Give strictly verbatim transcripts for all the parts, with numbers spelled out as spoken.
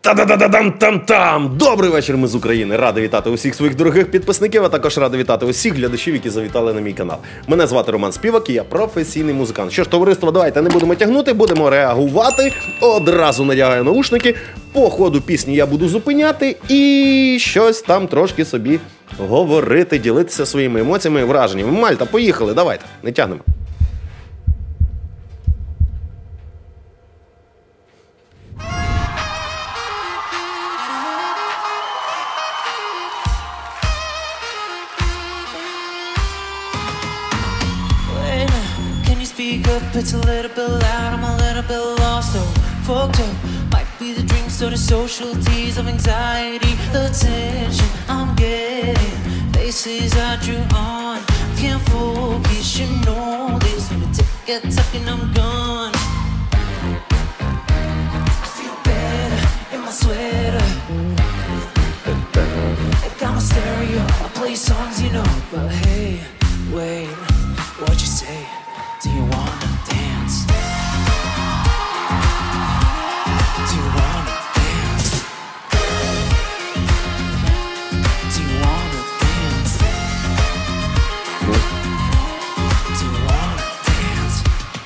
Та-да-да-да-дам-там-там! Добрий вечір, ми з України. Радий вітати усіх своїх дорогих підписників, а також радий вітати усіх глядачів, які завітали на мій канал. Мене звати Роман Співак і я професійний музикант. Що ж, товариство, давайте не будемо тягнути, будемо реагувати. Одразу надягаю наушники. По ходу пісні я буду зупиняти і щось там трошки собі говорити, ділитися своїми емоціями і враженнями. Мальта, поїхали, давайте, не тягнемо. It's a little bit loud, I'm a little bit lost, so fucked up. Might be the drinks or the social tease of anxiety, the tension I'm getting, faces I drew on. Can't focus, you know this. When the tick gets up and I'm gone, I feel better in my sweater. I got my stereo, I play songs, you know. But hey, wait, what'd you say? Do you wanna dance? Do you wanna dance? Do you wanna dance? Do you wanna dance?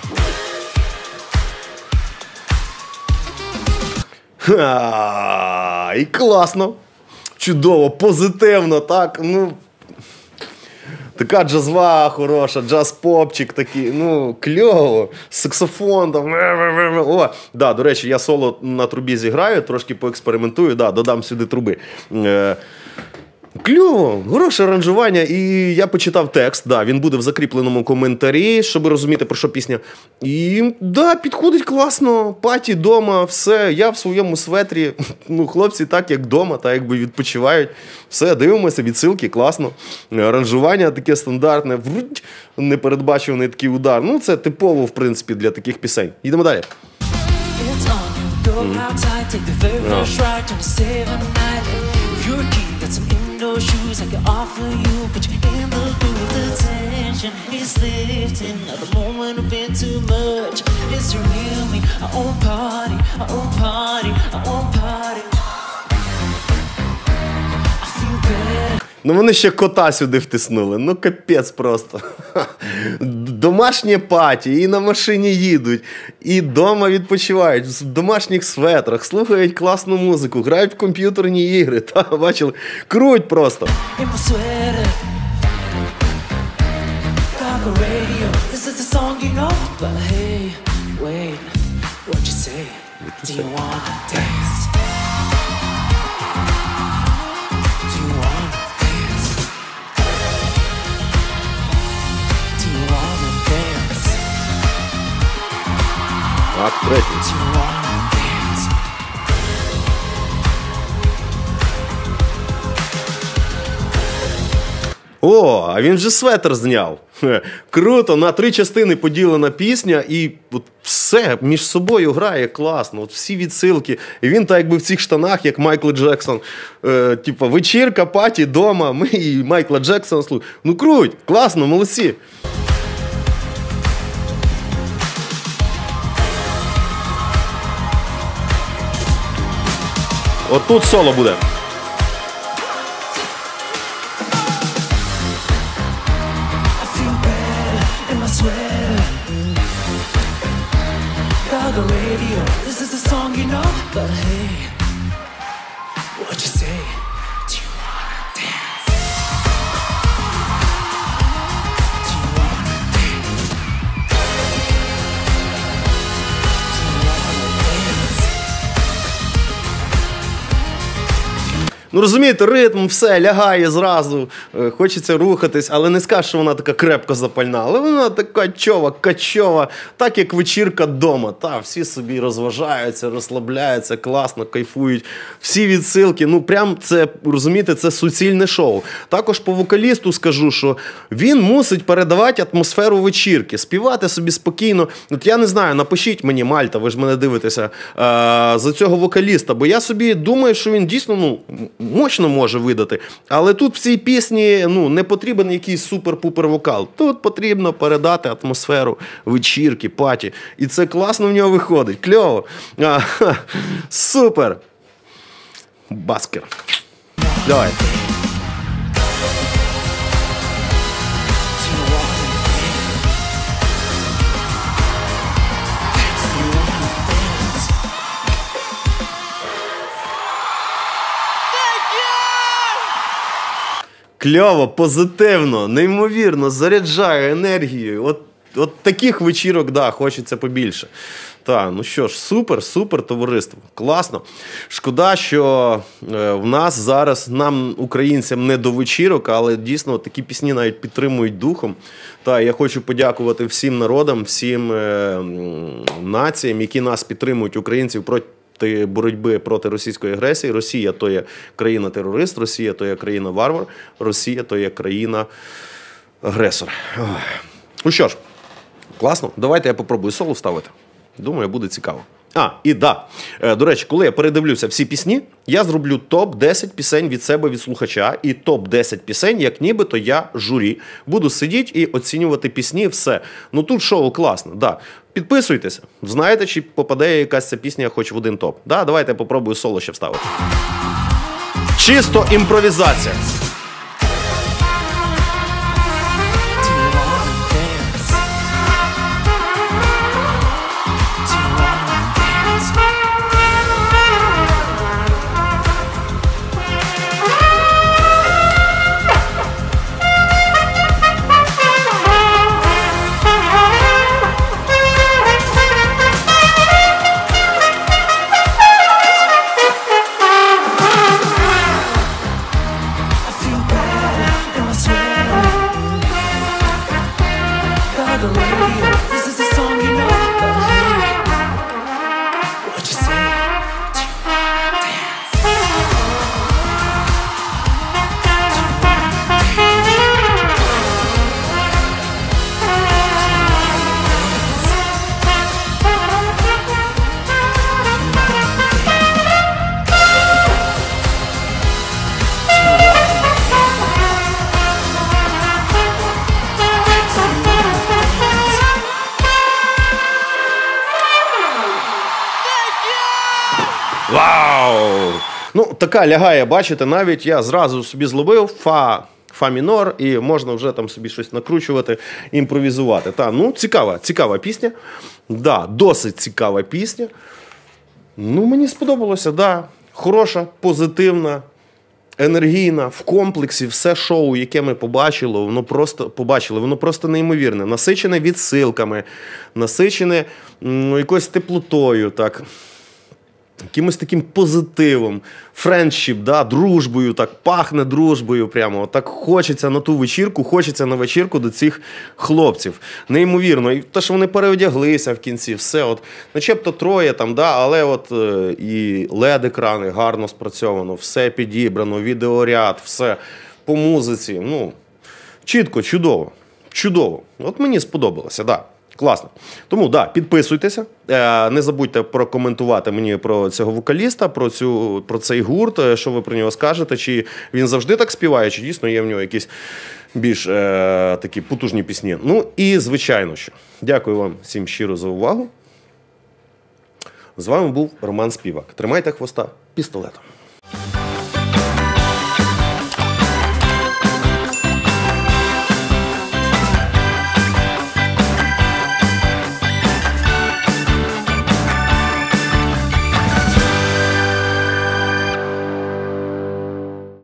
Ха, і класно, чудово, позитивно, так, ну... Така джазва хороша, джаз-попчик такий, ну, кльово, саксофон там, о, да, до речі, я соло на трубі зіграю, трошки поекспериментую, да, додам сюди труби. Е, кльово, хороше аранжування, і я почитав текст, да, він буде в закріпленому коментарі, щоб розуміти, про що пісня. І, да, підходить класно, паті, дома, все, я в своєму светрі, ну, хлопці так, як дома, так, якби відпочивають. Все, дивимося, відсилки, класно. Аранжування таке стандартне, непередбачуваний такий удар. Ну, це типово, в принципі, для таких пісень. Йдемо далі. No shoes I can offer you, but you're in the mood. The tension is lifting. At the moment I've been too much. It's the real me. I own party, I own party, I own party. I feel better. Ну вони ще кота сюди втиснули, ну капець просто. Домашнє паті, і на машині їдуть, і дома відпочивають, в домашніх светрах, слухають класну музику, грають в комп'ютерні ігри, та, бачили, круть просто. Так, третій. О, а він же светр зняв. Хе, круто, на три частини поділена пісня, і от все між собою грає класно. От всі відсилки. І він так якби в цих штанах, як Майкл Джексон. Е, типа вечірка, паті, дома, ми і Майкла Джексона слухаємо. Ну круть, класно, молодці. От тут соло буде. Ну, розумієте, ритм, все, лягає зразу, хочеться рухатись, але не скажеш, що вона така крепко запальна, але вона така чова, качова, так як вечірка вдома. Та, всі собі розважаються, розслабляються, класно, кайфують, всі відсилки, ну, прям це, розумієте, це суцільне шоу. Також по вокалісту скажу, що він мусить передавати атмосферу вечірки, співати собі спокійно. От я не знаю, напишіть мені, Мальта, ви ж мене дивитеся, за цього вокаліста, бо я собі думаю, що він дійсно, ну, мощно може видати. Але тут в цій пісні, ну, не потрібен якийсь супер-пупер вокал. Тут потрібно передати атмосферу вечірки, паті. І це класно в нього виходить. Кльово. А, ха, супер. Баскер. Давай. Кльово, позитивно, неймовірно, заряджає енергією. От, от таких вечірок, да, хочеться побільше. Так, ну що ж, супер, супер, товариство. Класно. Шкода, що е, в нас зараз, нам, українцям, не до вечірок, але дійсно такі пісні навіть підтримують духом. Та я хочу подякувати всім народам, всім е, націям, які нас підтримують, українців, проти боротьби проти російської агресії. Росія – то є країна-терорист, Росія – то є країна-варвар, Росія – то є країна-агресор. Ну що ж, класно. Давайте я попробую соло вставити. Думаю, буде цікаво. А, і да. До речі, коли я передивлюся всі пісні, я зроблю топ десять пісень від себе, від слухача, і топ десять пісень, як нібито я журі. Буду сидіти і оцінювати пісні, все. Ну тут шоу класно, да. Підписуйтеся, знаєте, чи попаде якась ця пісня хоч в один топ. Да, давайте я попробую соло ще вставити. Чисто імпровізація. Вау! Ну, така лягає, бачите, навіть я зразу собі зловив фа, фа мінор, і можна вже там собі щось накручувати, імпровізувати. Та, ну, цікава, цікава пісня. Да, досить цікава пісня. Ну, мені сподобалося, да. Хороша, позитивна, енергійна, в комплексі все шоу, яке ми побачили, воно просто побачили, воно просто неймовірне. Насичене відсилками, насичене ну, якоюсь теплотою, так. Якимось таким позитивом, френдшіп, да, дружбою, так пахне дружбою прямо. Так хочеться на ту вечірку, хочеться на вечірку до цих хлопців. Неймовірно. І те, що вони переодяглися в кінці, все. От, начебто троє там, да, але от е, і лед-екрани гарно спрацьовано, все підібрано, відеоряд, все по музиці. Ну, чітко, чудово. Чудово. От мені сподобалося, да. Класно. Тому, да, підписуйтеся. Не забудьте прокоментувати мені про цього вокаліста, про, цю, про цей гурт, що ви про нього скажете, чи він завжди так співає, чи дійсно є в нього якісь більш е, такі потужні пісні. Ну і, звичайно, що. Дякую вам всім щиро за увагу. З вами був Роман Співак. Тримайте хвоста пістолетом.